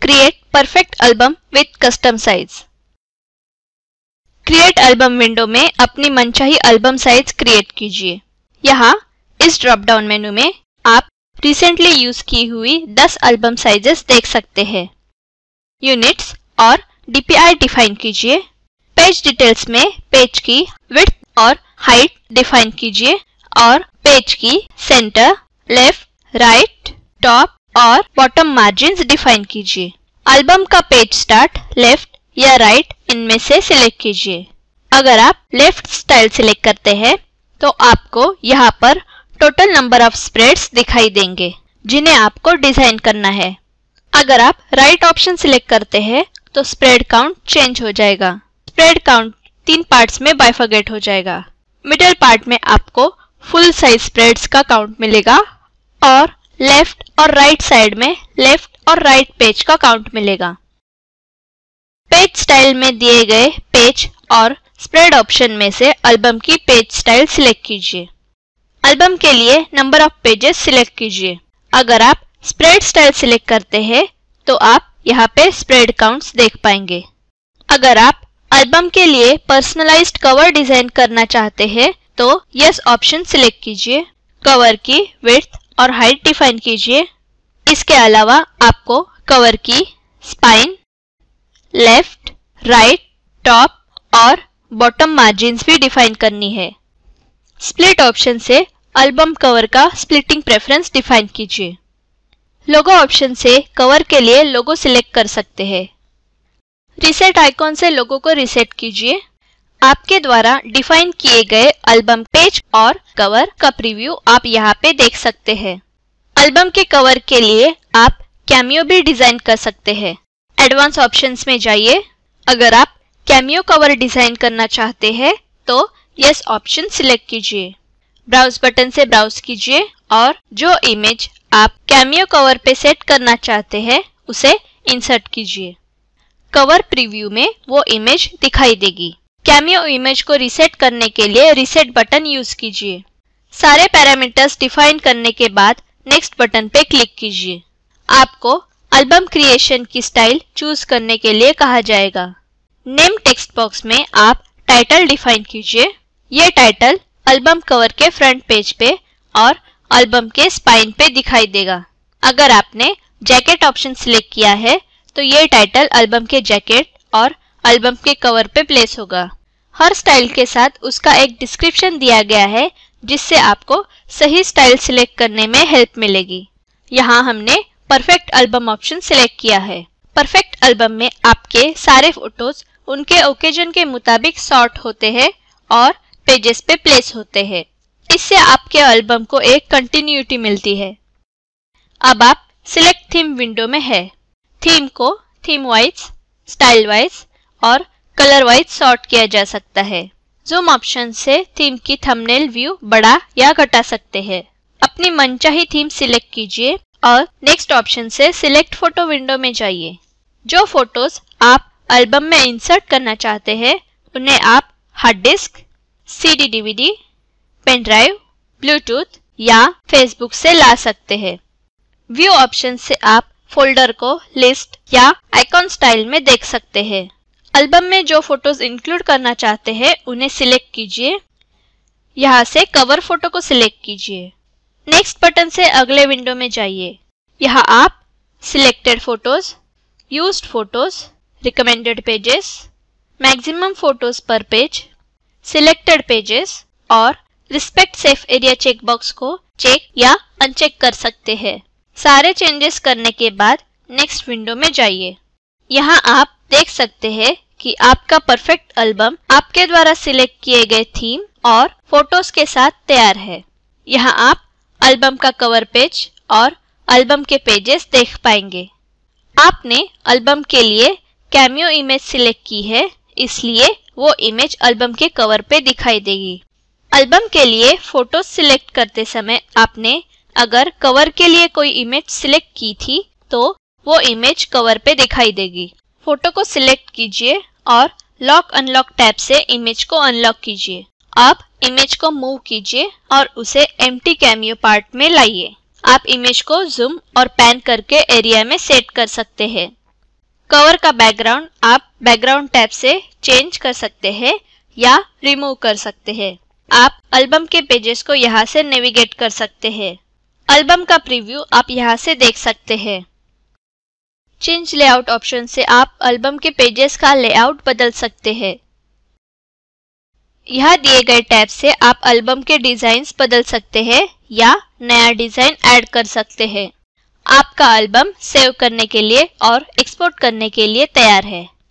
Create perfect album with custom size. Create album window में अपनी मनचाही एल्बम साइज क्रिएट कीजिए। यहाँ इस ड्रॉप डाउन मेनू में आप रिसेंटली यूज की हुई 10 एल्बम साइजेस देख सकते हैं। यूनिट्स और DPI डिफाइन कीजिए। पेज डिटेल्स में पेज की विड्थ और हाइट डिफाइन कीजिए और पेज की सेंटर, लेफ्ट, राइट, टॉप और बॉटम मार्जिन्स डिफाइन कीजिए। एल्बम का पेज स्टार्ट लेफ्ट या राइट इनमें से सिलेक्ट कीजिए। अगर आप लेफ्ट स्टाइल सिलेक्ट करते हैं तो आपको यहाँ पर टोटल नंबर ऑफ स्प्रेड्स दिखाई देंगे जिन्हें आपको डिजाइन करना है। अगर आप राइट ऑप्शन सिलेक्ट करते हैं तो स्प्रेड काउंट चेंज हो जाएगा। स्प्रेड काउंट 3 पार्ट्स में बाइफरगेट हो जाएगा। मिडिल पार्ट में आपको फुल साइज स्प्रेड्स का काउंट मिलेगा और लेफ्ट और राइट साइड में लेफ्ट और राइट पेज का काउंट मिलेगा। पेज स्टाइल में दिए गए पेज और स्प्रेड ऑप्शन में से एल्बम की पेज स्टाइल सिलेक्ट कीजिए। एल्बम के लिए नंबर ऑफ पेजेस सिलेक्ट कीजिए। अगर आप स्प्रेड स्टाइल सिलेक्ट करते हैं तो आप यहाँ पे स्प्रेड काउंट्स देख पाएंगे। अगर आप एल्बम के लिए पर्सनलाइज्ड कवर डिजाइन करना चाहते हैं तो यस ऑप्शन सिलेक्ट कीजिए। कवर की विड्थ और हाइट डिफाइन कीजिए। इसके अलावा आपको कवर की स्पाइन, लेफ्ट, राइट, टॉप और बॉटम मार्जिन्स भी डिफाइन करनी है। स्प्लिट ऑप्शन से एल्बम कवर का स्प्लिटिंग प्रेफरेंस डिफाइन कीजिए। लोगो ऑप्शन से कवर के लिए लोगो सिलेक्ट कर सकते हैं। रिसेट आइकॉन से लोगो को रिसेट कीजिए। आपके द्वारा डिफाइन किए गए एल्बम पेज और कवर का प्रीव्यू आप यहाँ पे देख सकते हैं। एल्बम के कवर के लिए आप कैमियो भी डिजाइन कर सकते हैं। एडवांस ऑप्शंस में जाइए। अगर आप कैमियो कवर डिजाइन करना चाहते हैं तो यस ऑप्शन सिलेक्ट कीजिए। ब्राउज बटन से ब्राउज कीजिए और जो इमेज आप कैमियो कवर पे सेट करना चाहते हैं उसे इंसर्ट कीजिए। कवर प्रीव्यू में वो इमेज दिखाई देगी। कैमियो इमेज को रीसेट करने के लिए रीसेट बटन यूज कीजिए। सारे पैरामीटर्स डिफाइन करने के बाद नेक्स्ट बटन पे क्लिक कीजिए। आपको एल्बम क्रिएशन की स्टाइल चूज करने के लिए कहा जाएगा। नेम टेक्स्ट बॉक्स में आप टाइटल डिफाइन कीजिए। ये टाइटल एल्बम कवर के फ्रंट पेज पे और एल्बम के स्पाइन पे दिखाई देगा। अगर आपने जैकेट ऑप्शन सिलेक्ट किया है तो ये टाइटल एल्बम के जैकेट और एल्बम के कवर पे प्लेस होगा। हर स्टाइल के साथ उसका एक डिस्क्रिप्शन दिया गया है जिससे आपको सही स्टाइल सिलेक्ट करने में हेल्प मिलेगी। यहाँ हमने परफेक्ट एल्बम ऑप्शन सिलेक्ट किया है। परफेक्ट एल्बम में आपके सारे फोटोज उनके ओकेजन के मुताबिक सॉर्ट होते हैं और पेजेस पे प्लेस होते हैं। इससे आपके एल्बम को एक कंटिन्यूटी मिलती है। अब आप सिलेक्ट थीम विंडो में है। थीम को थीम वाइज, स्टाइल वाइज और कलर वाइज सॉर्ट किया जा सकता है। जूम ऑप्शन से थीम की थंबनेल व्यू बढ़ा या घटा सकते हैं। अपनी मनचाही थीम सिलेक्ट कीजिए और नेक्स्ट ऑप्शन से सिलेक्ट फोटो विंडो में जाइए। जो फोटोज आप एल्बम में इंसर्ट करना चाहते हैं उन्हें आप hard disk, CD DVD, pen drive, Bluetooth या फेसबुक से ला सकते हैं। व्यू ऑप्शन से आप फोल्डर को लिस्ट या आइकॉन स्टाइल में देख सकते हैं। एल्बम में जो फोटोज इंक्लूड करना चाहते हैं उन्हें सिलेक्ट कीजिए। यहाँ से कवर फोटो को सिलेक्ट कीजिए। नेक्स्ट बटन से अगले विंडो में जाइए। यहाँ आप selected photos, used photos, recommended pages, maximum photos per page, selected pages और रिस्पेक्ट सेफ एरिया चेकबॉक्स को चेक या अनचेक कर सकते हैं। सारे चेंजेस करने के बाद नेक्स्ट विंडो में जाइए। यहाँ आप देख सकते हैं कि आपका परफेक्ट एल्बम आपके द्वारा सिलेक्ट किए गए थीम और फोटोज के साथ तैयार है। यहाँ आप एल्बम का कवर पेज और एल्बम के पेजेस देख पाएंगे। आपने एल्बम के लिए कैमियो इमेज सिलेक्ट की है इसलिए वो इमेज एल्बम के कवर पे दिखाई देगी। एल्बम के लिए फोटोज सिलेक्ट करते समय आपने अगर कवर के लिए कोई इमेज सिलेक्ट की थी तो वो इमेज कवर पे दिखाई देगी। फोटो को सिलेक्ट कीजिए और लॉक अनलॉक टैब से इमेज को अनलॉक कीजिए। अब इमेज को मूव कीजिए और उसे एम्प्टी कैमियो पार्ट में लाइए। आप इमेज को जूम और पैन करके एरिया में सेट कर सकते हैं। कवर का बैकग्राउंड आप बैकग्राउंड टैब से चेंज कर सकते हैं या रिमूव कर सकते हैं। आप एल्बम के पेजेस को यहाँ से नेविगेट कर सकते हैं। एल्बम का प्रीव्यू आप यहाँ से देख सकते हैं। चेंज लेआउट ऑप्शन से आप एल्बम के पेजेस का लेआउट बदल सकते हैं। यहाँ दिए गए टैब से आप एल्बम के डिजाइन्स बदल सकते हैं या नया डिजाइन ऐड कर सकते हैं। आपका एल्बम सेव करने के लिए और एक्सपोर्ट करने के लिए तैयार है।